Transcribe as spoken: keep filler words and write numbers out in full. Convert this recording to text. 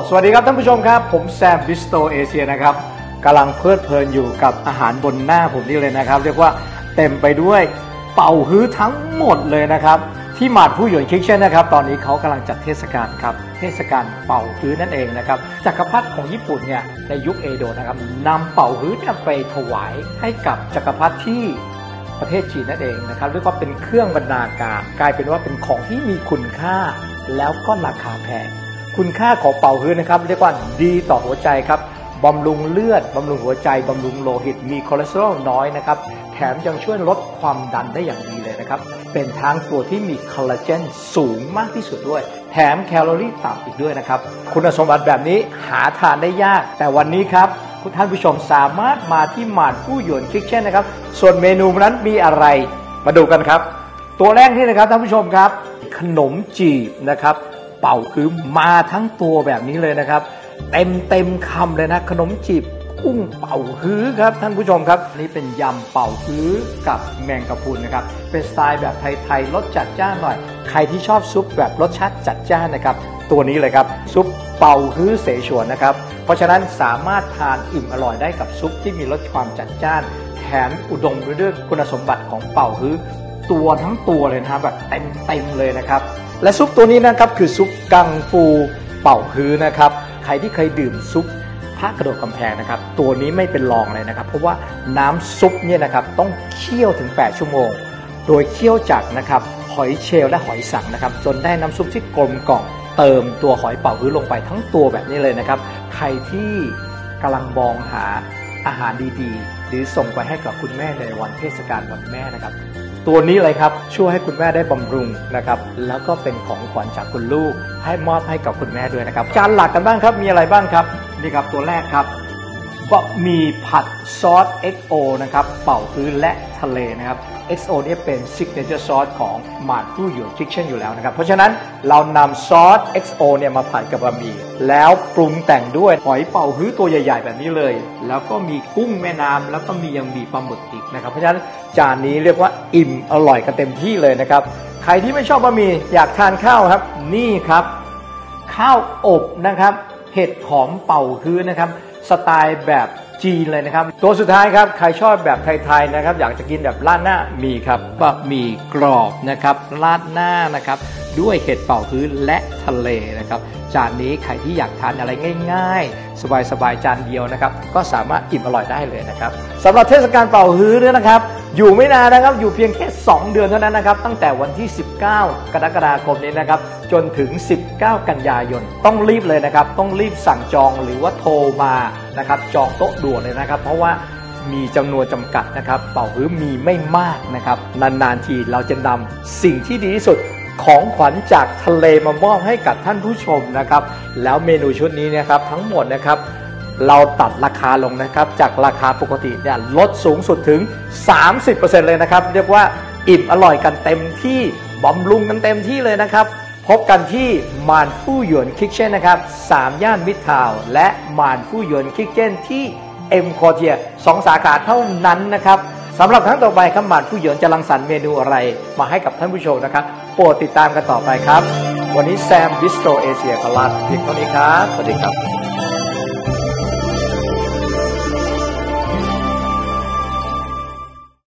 สวัสดีครับท่านผู้ชมครับผมแซมบิสโตเอเชียนะครับกำลังเพลิดเพลินอยู่กับอาหารบนหน้าผมนี่เลยนะครับเรียกว่าเต็มไปด้วยเป่าฮื้อทั้งหมดเลยนะครับที่หมาดผู้หยวนคิกเช่นนะครับตอนนี้เขากำลังจัดเทศกาลครับเทศกาลเป่าฮื้อนั่นเองนะครับจักรพรรดิของญี่ปุ่นเนี่ยในยุคเอโดะนะครับนำเป่าฮื้อเนี่ยไปถวายให้กับจักรพรรดิที่ประเทศจีนนั่นเองนะครับเรียกว่าเป็นเครื่องบรรณาการกลายเป็นว่าเป็นของที่มีคุณค่าแล้วก็ราคาแพงคุณค่าของเป่าฮื้อนะครับเรียกว่าดีต่อหัวใจครับบำรุงเลือดบำรุงหัวใจบำรุงโลหิตมีคอเลสเตอรอลน้อยนะครับแถมยังช่วยลดความดันได้อย่างดีเลยนะครับเป็นทั้งตัวที่มีคอลลาเจนสูงมากที่สุดด้วยแถมแคลอรี่ต่ำอีกด้วยนะครับคุณสมบัติแบบนี้หาทานได้ยากแต่วันนี้ครับท่านผู้ชมสามารถมาที่หม่านผู้หยวนคิกเช่นนะครับส่วนเมนูนั้นมีอะไรมาดูกันครับตัวแรกนี่นะครับท่านผู้ชมครับขนมจีบนะครับเป่าฮื้อมาทั้งตัวแบบนี้เลยนะครับเต็มเต็มคำเลยนะขนมจีบกุ้งเป่าฮื้อครับท่านผู้ชมครับนี่เป็นยำเป่าฮื้อกับแมงกะพรุนนะครับเป็นสไตล์แบบไทยๆรสจัดจ้านหน่อยใครที่ชอบซุปแบบรสชาติจัดจ้านนะครับตัวนี้เลยครับซุปเป่าฮื้อเสฉวนนะครับเพราะฉะนั้นสามารถทานอิ่มอร่อยได้กับซุปที่มีรสความจัดจ้านแถมอุดมไปด้วยคุณสมบัติของเป่าฮื้อตัวทั้งตัวเลยนะครับแบบเต็มๆเลยนะครับและซุปตัวนี้นะครับคือซุปกังฟูเป่าฮื้อนะครับใครที่เคยดื่มซุปพระกระโดดกำแพงนะครับตัวนี้ไม่เป็นรองเลยนะครับเพราะว่าน้ำซุปเนี่ยนะครับต้องเคี่ยวถึงแปดชั่วโมงโดยเคี่ยวจากนะครับหอยเชลล์และหอยสังนะครับจนได้น้ำซุปที่กลมกล่อมเติมตัวหอยเป่าฮื้อลงไปทั้งตัวแบบนี้เลยนะครับใครที่กำลังมองหาอาหารดีๆหรือส่งไปให้กับคุณแม่ในวันเทศกาลวันแม่นะครับตัวนี้เลยครับช่วยให้คุณแม่ได้บำรุงนะครับแล้วก็เป็นของขวัญจากคุณลูกให้มอบให้กับคุณแม่ด้วยนะครับจานหลักกันบ้างครับมีอะไรบ้างครับนี่ครับตัวแรกครับบะหมี่ผัดซอส เอ็กซ์ โอ นะครับเป่าฮื้อและทะเลนะครับ เอ็กซ์ โอ นี่เป็นซิกเนเจอร์ซอสของหม่านผู้หยวนคิกเช่นอยู่แล้วนะครับเพราะฉะนั้นเรานำซอส เอ็กซ์ โอ เนี่ยมาผัดกับบะหมี่แล้วปรุงแต่งด้วยหอยเป่าฮื้อตัวใหญ่ๆแบบนี้เลยแล้วก็มีกุ้งแม่น้ำแล้วก็มียังมีปลาหมึกอีกนะครับเพราะฉะนั้นจานนี้เรียกว่าอิ่มอร่อยกันเต็มที่เลยนะครับใครที่ไม่ชอบบะหมี่อยากทานข้าวครับนี่ครับข้าวอบนะครับเห็ดหอมเป่าฮื้อนะครับสไตล์แบบจีนเลยนะครับตัวสุดท้ายครับใครชอบแบบไทยๆนะครับอยากจะกินแบบราดหน้ามีครับบะหมี่กรอบนะครับราดหน้านะครับด้วยเห็ดเป่าฮื้อและทะเลนะครับจานนี้ใครที่อยากทานอะไรง่ายๆสบายๆจานเดียวนะครับก็สามารถอิ่มอร่อยได้เลยนะครับสำหรับเทศกาลเป่าฮื้อเนี่ยนะครับอยู่ไม่นานนะครับอยู่เพียงแค่สองเดือนเท่านั้นนะครับตั้งแต่วันที่สิบเก้ากรกฎาคมนี้นะครับจนถึงสิบเก้ากันยายนต้องรีบเลยนะครับต้องรีบสั่งจองหรือว่าโทรมานะครับจองโต๊ะด่วนเลยนะครับเพราะว่ามีจำนวนจำกัดนะครับเป่าฮื้อมีไม่มากนะครับนานๆทีเราจะนำสิ่งที่ดีที่สุดของขวัญจากทะเลมามอบให้กับท่านผู้ชมนะครับแล้วเมนูชุดนี้นะครับทั้งหมดนะครับเราตัดราคาลงนะครับจากราคาปกติเนี่ยลดสูงสุดถึง สามสิบเปอร์เซ็นต์ เลยนะครับเรียกว่าอิ่มอร่อยกันเต็มที่บำรุงกันเต็มที่เลยนะครับพบกันที่หม่านผู้หยวนคิกเช่นนะครับสามย่านมิตรทาวน์และหม่านผู้หยวนคิกเช่นที่เอ็มคอเทียสองสาขาเท่านั้นนะครับสำหรับครั้งต่อไปครับหม่านผู้หยวนจะรังสรรค์เมนูอะไรมาให้กับท่านผู้ชมนะครับโปรดติดตามกันต่อไปครับวันนี้แซมบิสโตรเอเชียขอลาเพียงเท่านี้ครับสวัสดีครับ